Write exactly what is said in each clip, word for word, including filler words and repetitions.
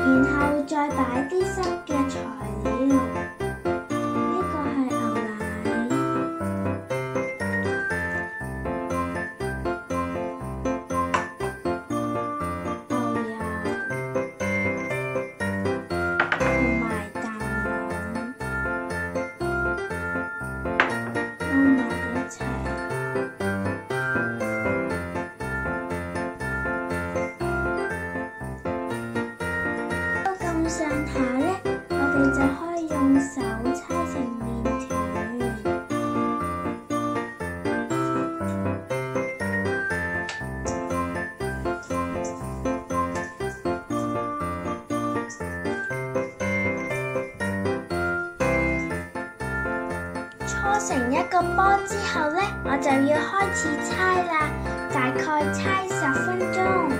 然後再擺啲濕嘅材料。呢個係牛奶、牛油同埋蛋黃，撈埋一齊。到咁上下呢，我哋就可以用手搓成麵團。搓成一個波之後呢，我就要開始搓啦，大概搓十分鐘。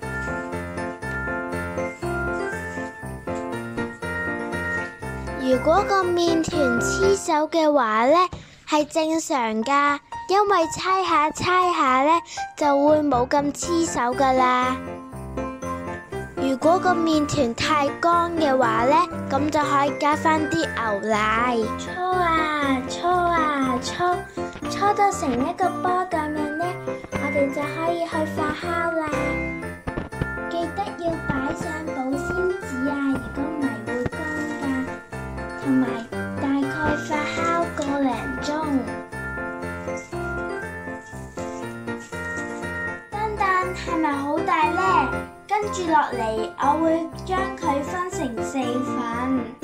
如果個麵團黐手嘅話呢，係正常㗎，因為搓下搓下呢，就會冇咁黐手㗎啦。如果個麵團太乾嘅話呢，咁就可以加返啲牛奶，搓啊搓啊搓，搓到成一個波咁樣呢，我哋就可以去發酵啦。記得要擺上保鮮紙啊，如果唔係會乾㗎。同埋大概發酵個零鐘。蛋蛋係咪好大呢？跟住落嚟，我會將佢分成四份。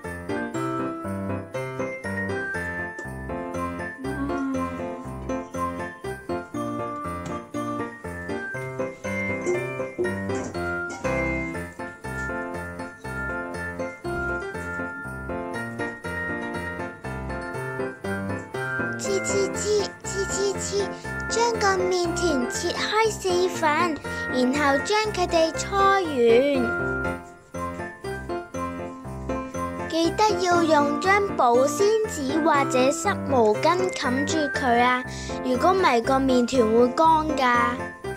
切切切切切切，將個麵團切開四份，然後將佢哋搓完。記得要用張保鮮紙或者濕毛巾冚住佢啊，如果唔係個麵團會乾㗎。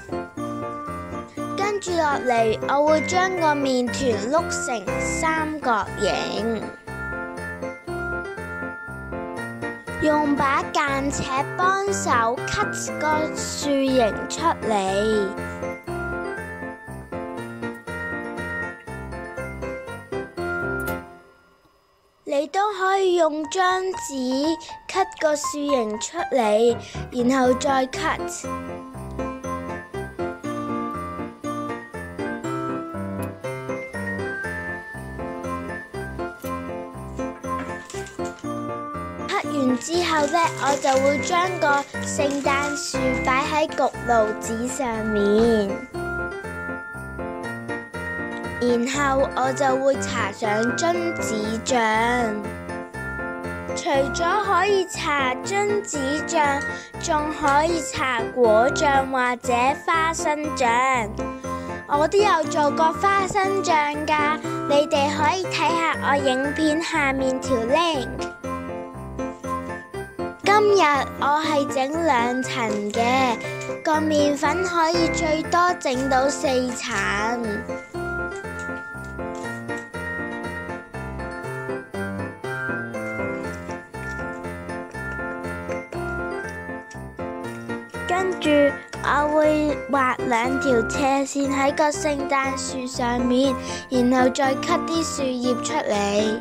跟住落嚟，我會將個麵團碌成三角形。用把間尺幫手 cut 個樹形出嚟。你都可以用張紙 cut 個樹形出嚟，然後再 cut。完之後呢，我就會將個聖誕樹擺喺焗爐紙上面，然後我就會搽上榛子醬。除咗可以搽榛子醬，仲可以搽果醬或者花生醬。我都有做過花生醬㗎，你哋可以睇下我影片下面條 link。今日我係整兩層嘅，個麵粉可以最多整到四層。跟住我會畫兩條斜線喺個聖誕樹上面，然後再 cut 啲樹葉出嚟。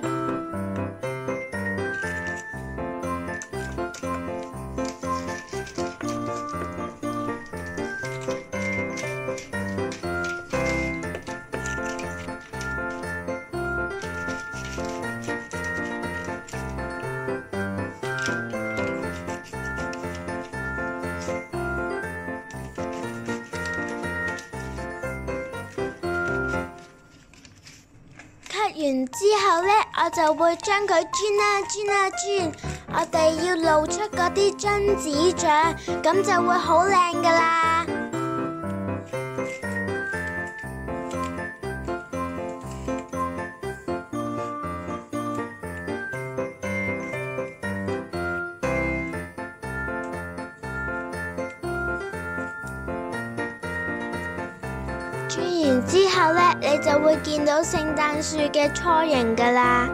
完之後呢，我就會將佢轉啊轉啊轉，我哋要露出嗰啲榛子醬，咁就會好靚噶啦。 煮完之後呢，你就會見到聖誕樹嘅雛形㗎喇。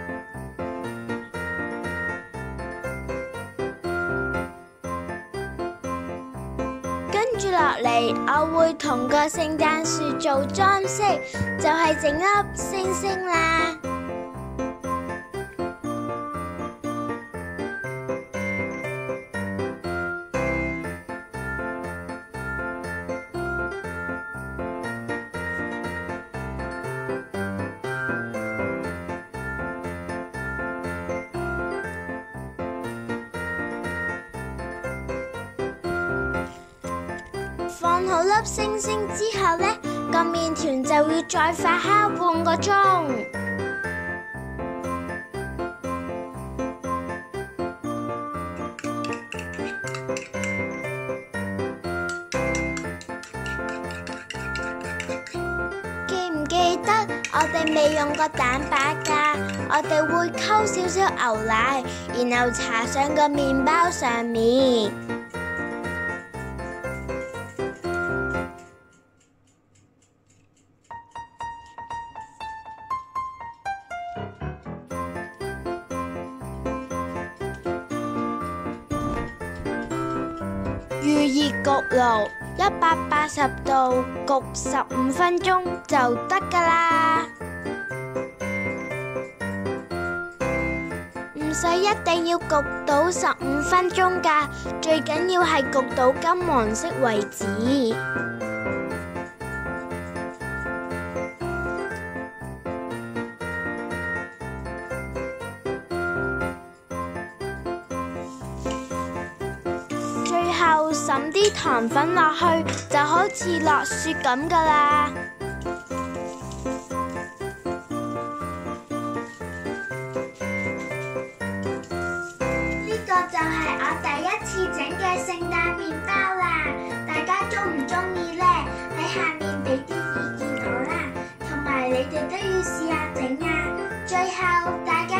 跟住落嚟，我會同個聖誕樹做裝飾，就係整粒星星啦。放好粒星星之後呢，個麵團就要再發酵半個鐘。記唔記得我哋未用過蛋白㗎？我哋會溝少少牛奶，然後搽上個麵包上面。預熱焗爐一百八十度焗十五分鐘就得㗎啦，唔使一定要焗到十五分鐘㗎，最緊要係焗到金黃色為止。最後滲啲糖粉落去，就好似落雪咁㗎啦。呢個就係我第一次整嘅聖誕麵包啦，大家鍾唔鍾意呢？喺下面俾啲意見我啦，同埋你哋都要試下整啊！最後大家